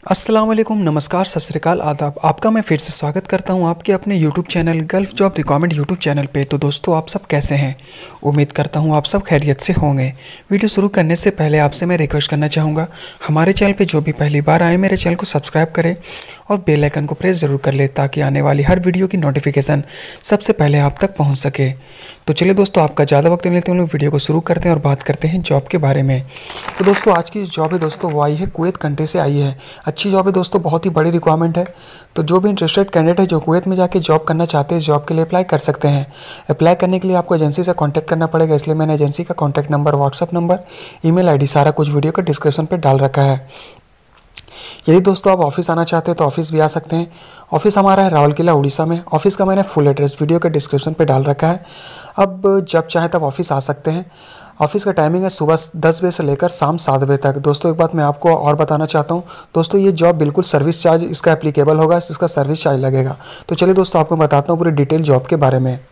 अस्सलाम वालेकुम, नमस्कार, सत श्री अकाल, आदाब। आपका मैं फिर से स्वागत करता हूं आपके अपने YouTube channel gulf job requirement YouTube channel पे। तो दोस्तों, आप सब कैसे हैं? उम्मीद करता हूं आप सब खैरियत से होंगे। वीडियो शुरू करने से पहले आपसे मैं रिक्वेस्ट करना चाहूँगा, हमारे चैनल पे जो भी पहली बार आए मेरे चैनल को सब्सक्राइब करें और बेल आइकन को प्रेस ज़रूर कर ले ताकि आने वाली हर वीडियो की नोटिफिकेशन सबसे पहले आप तक पहुँच सके। तो चलिए दोस्तों, आपका ज़्यादा वक्त नहीं लेते हम लोग वीडियो को शुरू करते हैं और बात करते हैं जॉब के बारे में। तो दोस्तों, आज की जॉब है दोस्तों वो आई है कुवैत कंट्री से आई है। अच्छी जॉब है दोस्तों, बहुत ही बड़ी रिक्वायरमेंट है। तो जो भी इंटरेस्टेड कैंडिडेट है जो कुवैत में जाके जॉब करना चाहते हैं, जॉब के लिए अप्लाई कर सकते हैं। अप्लाई करने के लिए आपको एजेंसी से कांटेक्ट करना पड़ेगा, इसलिए मैंने एजेंसी का contact number, WhatsApp number, email ID सारा कुछ वीडियो के डिस्क्रिप्शन पे डाल रखा है। यदि दोस्तों आप ऑफिस आना चाहते हैं तो ऑफिस भी आ सकते हैं। ऑफिस हमारा है राउरकेला उड़ीसा में। ऑफिस का मैंने फुल एड्रेस वीडियो के डिस्क्रिप्शन पे डाल रखा है। अब जब चाहे तब ऑफिस आ सकते हैं। ऑफिस का टाइमिंग है सुबह 10 बजे से लेकर शाम 7 बजे तक। दोस्तों, एक बात मैं आपको और बताना चाहता हूँ दोस्तों, ये जॉब बिल्कुल सर्विस चार्ज इसका एप्लीकेबल होगा, इसका सर्विस चार्ज लगेगा। तो चलिए दोस्तों, आपको बताता हूँ पूरी डिटेल जॉब के बारे में।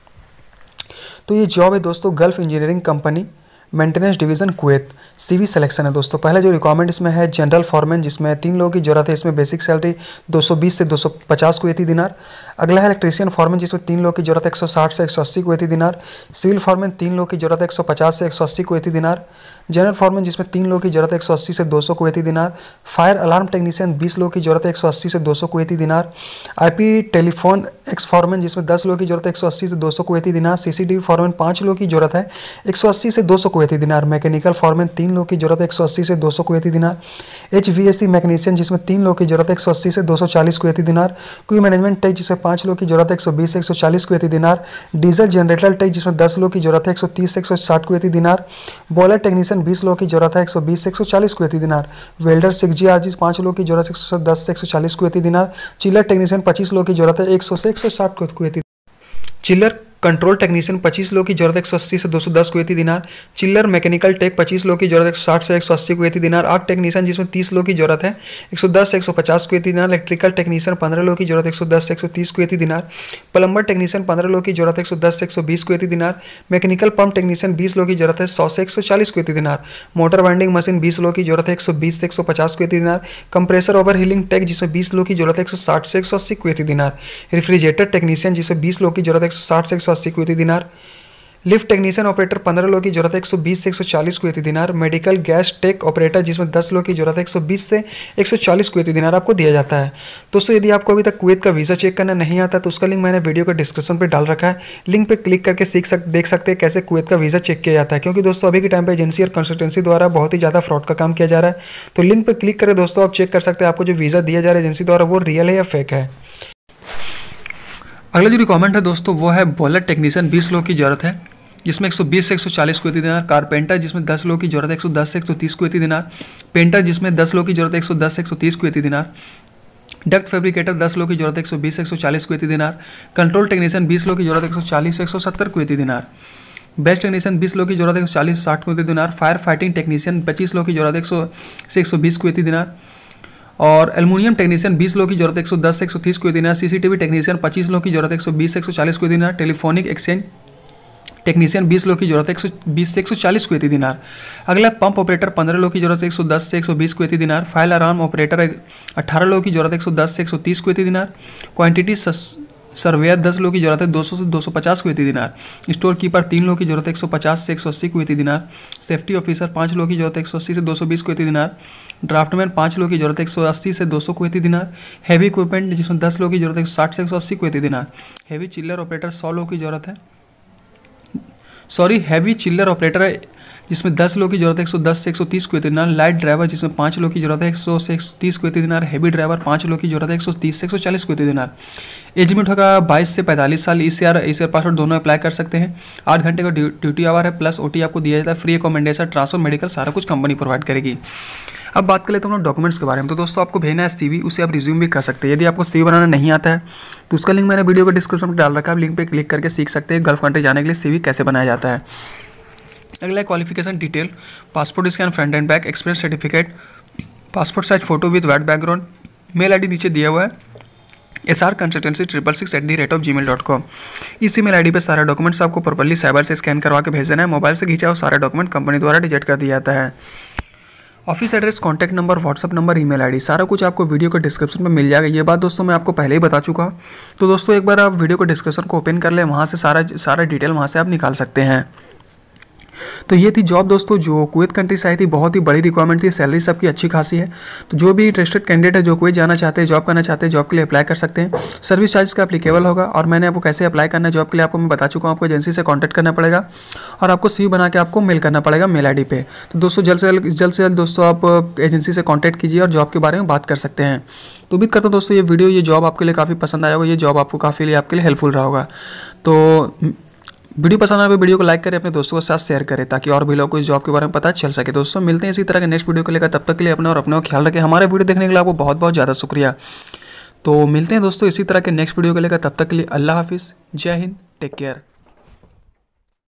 तो ये जॉब है दोस्तों gulf engineering company maintenance division Kuwait. CV selection है दोस्तों। पहले जो रिक्वायरमेंट इसमें है जनरल फॉरमैन, जिसमें 3 लोगों की जरूरत है। इसमें बेसिक सैलरी 220 से 250 कुवैती दिनार। अगला है इलेक्ट्रीशियन फॉरमैन, जिसमें 3 लोगों की जरूरत है, 160 से 180 कुवैती दिनार। सिविल फॉरमैन 3 लोगों की जरूरत है, 150 से 180 कुवैती दिनार। जनरल फॉरमैन, जिसमें 3 लोगों की जरूरत है, 180 से 200 कुवैती दिनार। फायर अलार्म टेक्नीशियन 20 लोगों की जरूरत है, 180 से 200 कुवैती दिनार। आईपी टेलीफोन एक्स फॉरमैन, जिसमें 10 लोगों की जरूरत है, 180 से 200 कुवैती दिनार। सीसीटीवी फॉरमैन 5 लोगों की जरूरत है, 180 से 200 कुवैती दिनार। मैकेनिकल फॉरमैन 3 लोगों की जरूरत है, 180 से 200 कुवैती दिनार। एचवीएसी मैकेनिशियन, जिसमें 3 लोगों की जरूरत है, 180 से 240 कुवैती दिनार। क्यू मैनेजमेंट टेक, जिसमें 5 लोगों की जरूरत है, 120 से 140 कुवैती दिनार। डीजल जनरेटर टेक, जिसमें 10 लोगों की जरूरत है, 130 से 160 कुवैती दिनार। बॉयलर टेक्नीशियन 20 लोगों की जरूरत है, 120 से 140 कुवैती दिनार। वेल्डर 6GRG 5 लोगों की जरूरत है, 110 से 140 कुवैती दिनार। चिलर टेक्नीशियन 25 लोगों की जरूरत है, 100 से 160 कुवैती। चिल्लर कंट्रोल टेक्नीशियन 25 लोगों की जरूरत है, 180 से 210 कुवैती दिनार। चिल्लर मैकेनिकल टेक 25 लोगों की जरूरत है, 60 से 180 कुवैती दिनार। आग टेक्नीशियन, जिसमें 30 लोगों की जरूरत है, 110 से 150 कुवैती दिनार। इलेक्ट्रिकल टेक्नीशियन 15 लोगों की जरूरत है, 110 से 130 कुवैती दिनार। प्लम्बर टेक्नीशियन 15 लोगों की जरूरत है, 110 से 120 कुवैती दिनार। मैकेनिकल पंप टेक्नीशियन 20 लोगों की जरूरत है, 100 से 140 कुवैती दिनार। मोटर वाइंडिंग मशीन 20 लोगों की जरूरत है, 120 से 150 कुवैती दिनार। कंप्रेसर ओवर हीलिंग टेक, जिसमें 20 लोगों की जरूरत है, 160 से 180 कुवैती दिनार। रेफ्रिजरेटर टेक्नीशियन, जिसमें 20 लोगों की जरूरत है, 160 से 180 कुवैती दिनार। लिफ्ट टेक्नीशियन ऑपरेटर 15 लोगों की जरूरत है, 120 से 140 कुवैती दिनार। मेडिकल गैस टेक ऑपरेटर, जिसमें 10 लोगों की जरूरत है, 120 से 140 कुवैती दिनार आपको दिया जाता है। दोस्तों, यदि आपको अभी तक कुवैत का वीज़ा चेक करना नहीं आता तो उसका लिंक मैंने वीडियो के डिस्क्रिप्शन पे डाल रखा है। लिंक पे क्लिक करके देख सकते हैं कैसे कुवैत का वीज़ा चेक किया जाता है, क्योंकि दोस्तों अभी के टाइम पे एजेंसी और कंसल्टेंसी द्वारा बहुत ही ज़्यादा फ्रॉड का काम किया जा रहा है। तो लिंक पर क्लिक करें दोस्तों, आप चेक कर सकते हैं आपको जो वीज़ा दिया जा रहा है एजेंसी द्वारा वो रियल है या फेक है। अगला जो रिक्वायरमेंट है दोस्तों वो है बॉयलर टेक्नीशियन 20 लोगों की जरूरत है, जिसमें 120 से 140 कुवैती दिनार। कारपेंटर, जिसमें 10 लोगों की जरूरत है, 110 से 130 कुवैती दिनार। पेंटर, जिसमें 10 लोगों की जरूरत है, 110 से 130 कुवैती दिनार। डक्ट फैब्रिकेटर 10 लोगों की जरूरत है, 120 से 140 कुवैती दिनार। कंट्रोल टेक्नीशियन 20 लोगों की जरूरत है, 140 से 170 कुवैती दिनार। बेस्ट टेक्नीशियन 20 लोगों की जरूरत है, 140 से 60 कुवैती दिनार। फायर फाइटिंग टेक्नीशियन 25 लोगों की जरूरत है, 100 से 120 कुवैती दिनार। और एल्युमिनियम टेक्नीशियन 20 लोगों की जरूरत है, 110 से 130 कुवैती दिनार। सीसीटीवी टेक्नीशियन 25 लोगों की जरूरत है, 120 से 140 कुवैती दिनार। टेलीफोनिक एक्सचेंज टेक्नीशियन 20 लोगों की जरूरत है, 120 से 140 कुवैती दिनार। अगला पंप ऑपरेटर 15 लोगों की जरूरत है, 110 से 120 कुवैती दिनार। फायर अलार्म ऑपरेटर 18 लोगों की जरूरत है, 110 से 130 कुवैती दिनार। क्वांटिटी सर्वेयर 10 लोगों की जरूरत है, 200 से 250 कुवैती दिनार। स्टोर कीपर 3 लोगों की जरूरत है, 150 से 180 कुवैती दिनार। सेफ्टी ऑफिसर 5 लोगों की जरूरत है, 180 से 220 कुवैती दिनार। ड्राफ्टमैन 5 लोगों की जरूरत है, 180 से 200 कुवैती दिनार। हैवी इक्विपमेंट, जिसमें 10 लोगों की जरूरत है, 60 से 180 कुवैती दिनार। हैवी चिल्लर ऑपरेटर 100 लोगों की जरूरत है, हैवी चिल्लर ऑपरेटर है, जिसमें 10 लोगों की जरूरत है, 110 से 130 कुवैती दिनार। लाइट ड्राइवर, जिसमें 5 लोगों की जरूरत है, 100 से 130 कुवैती दिनार। हैवी ड्राइवर 5 लोगों की जरूरत है, 130 से 140 कुवैती दिनार। एज लिमिट होगा 22 से 45 साल। ईसीआर पासवर्ड दोनों अप्लाई कर सकते हैं। 8 घंटे का ड्यूटी आवर है, प्लस ओटी आपको दिया जाता है। फ्री अकोमोडेशन, ट्रांसफर, मेडिकल सारा कुछ कंपनी प्रोवाइड करेगी। अब बात कर लेते हैं डॉक्यूमेंट्स के बारे में। तो दोस्तों, आपको भेजना है सीवी, उसे आप रिज्यूम भी कर सकते हैं। यदि आपको सीवी बनाना नहीं आता है तो उसका लिंक मैंने वीडियो के डिस्क्रिप्शन में डाल रखा है, आप लिंक पे क्लिक करके सीख सकते हैं गल्फ कंट्री जाने के लिए सीवी कैसे बनाया जाता है। अगला qualification detail, passport scan front and back, experience certificate, passport size photo with white background. Mail ID नीचे दिया हुआ है, srconsultancy666@gmail.com। इस ईमेल आईडी पे सारे डॉक्यूमेंट्स आपको प्रॉपर्ली साइबर से स्कैन करवा के भेज देना है। मोबाइल से खींचा हुआ सारा डॉक्यूमेंट कंपनी द्वारा रिजेक्ट कर दिया जाता है। Office address, contact number, WhatsApp number, email ID, सारा कुछ आपको वीडियो के डिस्क्रिप्शन में मिल जाएगा। ये बात दोस्तों मैं आपको पहले ही बता चुका हूँ। तो दोस्तों एक बार आप वीडियो के डिस्क्रिप्शन को ओपन कर लें, वहाँ से सारा डिटेल वहाँ से आप निकाल सकते हैं। तो ये थी जॉब दोस्तों जो कुवैत कंट्री से आई थी। बहुत ही बड़ी रिक्वायरमेंट थी, सैलरी सबकी अच्छी खासी है। तो जो भी इंटरेस्टेड कैंडिडेट है, जो कुवैत जाना चाहते हैं, जॉब करना चाहते हैं, जॉब के लिए अप्लाई कर सकते हैं। सर्विस चार्ज का एप्लीकेबल होगा। और मैंने आपको कैसे अप्लाई करना है जॉब के लिए आपको मैं बता चुका हूँ। आपको एजेंसी से कॉन्टैक्ट करना पड़ेगा और आपको CV बना के आपको मेल करना पड़ेगा मेल ID पे। तो दोस्तों जल्द से जल्द दोस्तों आप एजेंसी से कॉन्टैक्ट कीजिए और जॉब के बारे में बात कर सकते हैं। तो उम्मीद करता हूँ दोस्तों ये जॉब आपके लिए काफ़ी पसंद आया होगा, ये जॉब आपको काफ़ी आपके लिए हेल्पफुल रहा होगा। तो वीडियो पसंद आए वीडियो को लाइक करें, अपने दोस्तों के साथ शेयर करें, ताकि और भी लोग को इस जॉब के बारे में पता चल सके। दोस्तों मिलते हैं इसी तरह के नेक्स्ट वीडियो को लेकर, तब तक के लिए अपने ख्याल रखें। हमारे वीडियो देखने के लिए आपको बहुत बहुत ज़्यादा शुक्रिया। तो मिलते हैं दोस्तों इसी तरह के नेक्स्ट वीडियो को लेकर, तब तक के लिए अल्लाह हाफिज़, जय हिंद, टेक केयर।